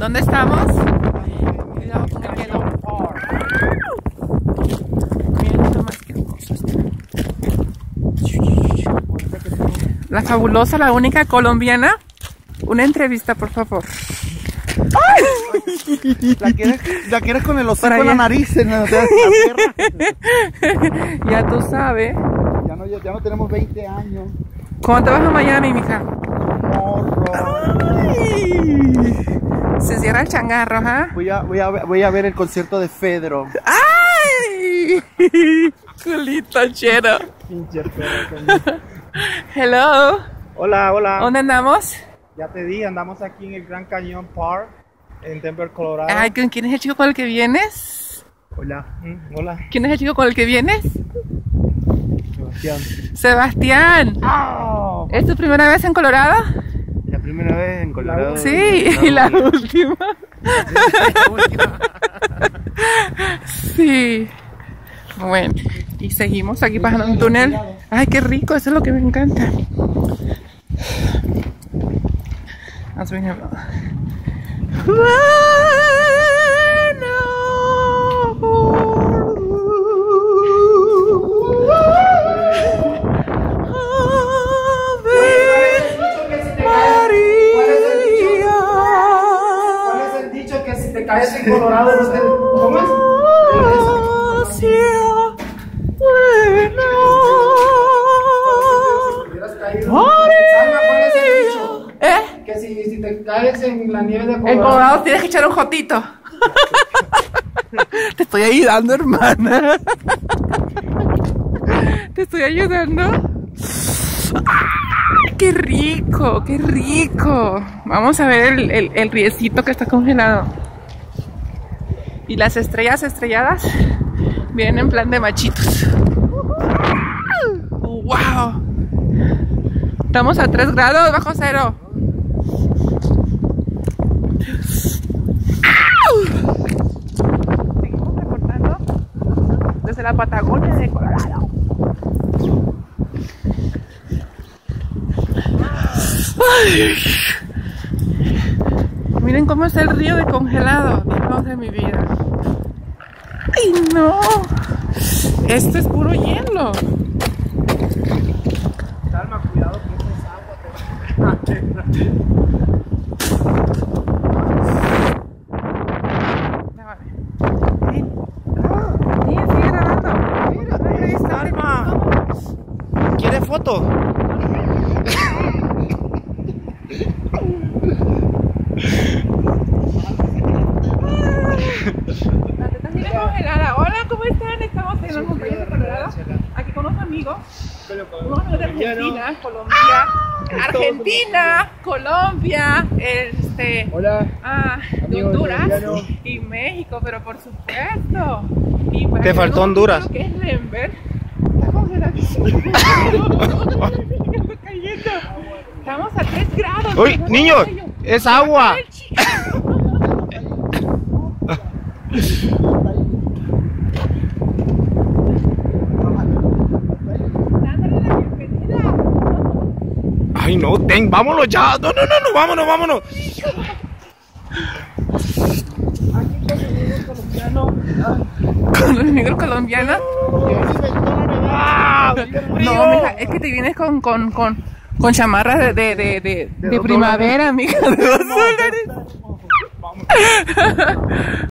¿Dónde estamos? Cuidado con el hielo. Miren nomás qué hermoso está. La fabulosa, la única colombiana. Una entrevista, por favor. La quieres con el hocico en la nariz, en la tierra. Ya tú sabes. Ya no tenemos 20 años. ¿Cuándo te vas a Miami, mija? Morro. Se cierra el changarro, ¿ah? Voy a ver el concierto de Fedro. ¡Ay! Culito chero. Pinche perro. Hello. Hola, hola. ¿Dónde andamos? Ya te di, andamos aquí en el Grand Canyon Park, en Denver, Colorado. Ay, ¿quién es el chico con el que vienes? Hola. Hola. ¿Quién es el chico con el que vienes? Sebastián. Sebastián. Oh. ¿Es tu primera vez en Colorado? La primera vez en Colorado. Sí, y la última. Sí. Bueno, y seguimos aquí pasando un túnel. Ay, qué rico, eso es lo que me encanta. Vamos a venir. Caes en Colorado, no sé, ¿cómo es? Que si te caes en la nieve de Colorado. En Colorado tienes que echar un jotito. Te estoy ayudando, hermana. Te estoy ayudando. ¡Ay, qué rico! ¡Qué rico! Vamos a ver el riecito que está congelado. Y las estrellas estrelladas vienen en plan de machitos. ¡Wow! Estamos a 3 grados bajo cero. Seguimos reportando desde la Patagonia de Colorado. Ay. Miren cómo está el río de congelado. Dios de mi vida. ¡Ay, no! Esto es puro hielo. Calma, cuidado que esto es agua. Sigue grabando. Calma. ¿Quieres foto? Congelada. Hola, ¿cómo están? Estamos en la montaña de Colorado, aquí con unos amigos de Argentina, Colombia, Colombia, Hola, de Honduras y México, pero por supuesto. Y para te faltó Honduras. Que es Denver. Está congeladísimo. Estamos a 3 grados. ¡Uy, niños! ¡Es agua! Ay, no, vámonos ya. No, vámonos. Con el negro colombiano. No, mija, es que te vienes con chamarras de primavera, mija, de $2.